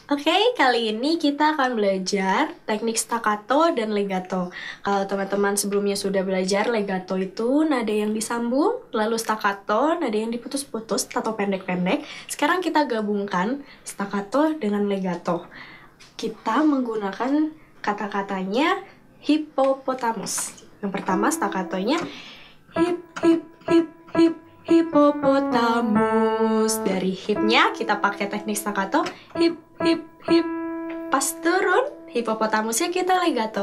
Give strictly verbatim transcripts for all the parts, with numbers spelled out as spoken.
Oke, kali ini kita akan belajar teknik staccato dan legato. Kalau teman-teman sebelumnya sudah belajar, legato itu nada yang disambung, lalu staccato, nada yang diputus-putus atau pendek-pendek. Sekarang kita gabungkan staccato dengan legato. Kita menggunakan kata-katanya hippopotamus. Yang pertama staccatonya hip, hip, hip, hip, hippopotamus. Dari hipnya kita pakai teknik staccato, hip, hip, hip. Pas turun hippopotamusnya kita legato,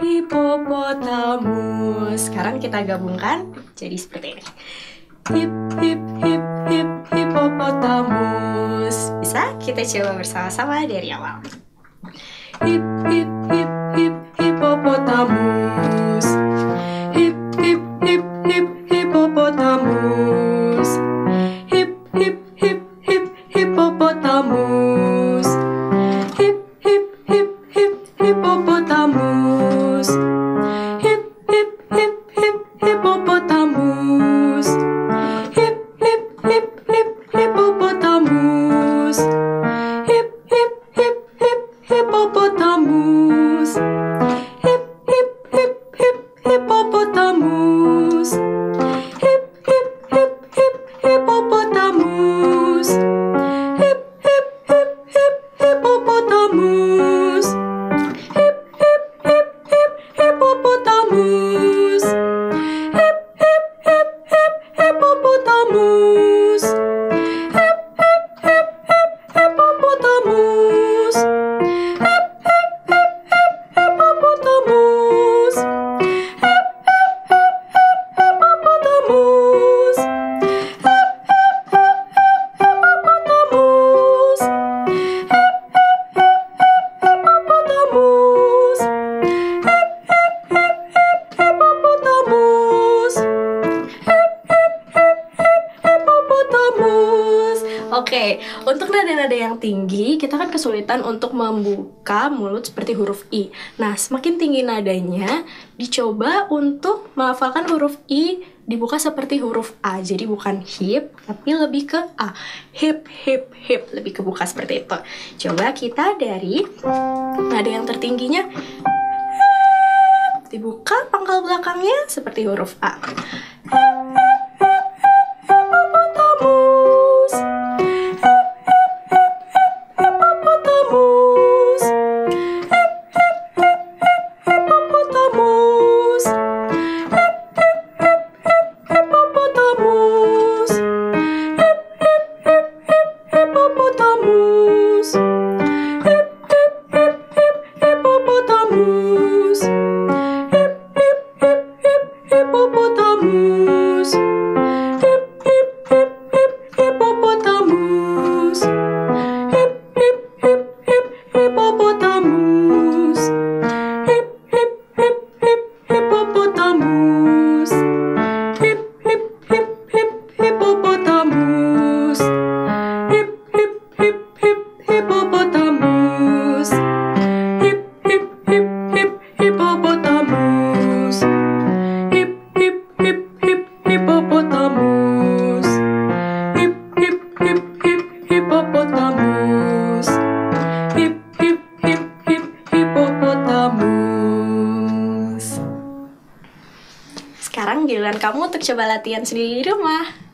hippopotamus. Sekarang kita gabungkan jadi seperti ini, hip, hip, hip, hip, hippopotamus. Bisa kita coba bersama-sama dari awal. Hip, hip, hip, hip, hippopotamus. Hip, hip, hip, hip, hippopotamus. Hip, hip, hip, hip, hippopotamus. Hip, hip, hip, hip, hippopotamus. Hip, hip, hip, hip, hippopotamus. Hip, hip, hip, hip, hippopotamus. Hip, hip, hip, hip, hippopotamus. Hip, hip, hip, hip, hippopotamus. Hip, hip, hip, hip, hippopotamus. Hip, hip, hip, hip, hippopotamus. Hip, hip, hip, hip, hippopotamus. Hip, hip, hip, hip, hippopotamus. Hip, hip, hip, hip, hippopotamus. Hip, hip, hip, hip, hippopotamus. Hip, hip, hip, hip, hippopotamus. Hip, hip, hip, hip, hippopotamus. Hip, hip, hip, hip, hippopotamus. Hip, hip, hip, hip, hippopotamus. Hip, hip, hip, hip, hippopotamus. Oke, untuk nada-nada yang tinggi, kita kan kesulitan untuk membuka mulut seperti huruf I. Nah, semakin tinggi nadanya, dicoba untuk melafalkan huruf I dibuka seperti huruf A. Jadi bukan hip, tapi lebih ke A. Hip, hip, hip. Lebih kebuka seperti itu. Coba kita dari nada yang tertingginya, hip, dibuka pangkal belakangnya seperti huruf A. Hip, hip, hip, hip, hippopotamus. Hip, hip, hip, hip, hippopotamus. Hip, hip, hip, hip, hippopotamus. Hip, hip, hip, hip, hippopotamus. Hip, hip, hip, hip, hippopotamus. Hip, hip, hip, hip, hippopotamus. Hip, hip, hip, hip, hippopotamus. Hip, hip, hip, hip, hippopotamus. Hip, hip, hip, hip, hippopotamus. Hip, hip, hip, hip, hippopotamus. Hip, hip, hip, hip, hippopotamus. Hip, hip, hip, hip, hippopotamus. Hip, hip, hip, hip, hippopotamus. Hip, hip, hip, hip, hippopotamus. Hip, hip, hip, hip, hippopotamus. Hip, hip, hip, hip, hippopotamus. Sekarang giliran kamu untuk coba latihan sendiri di rumah.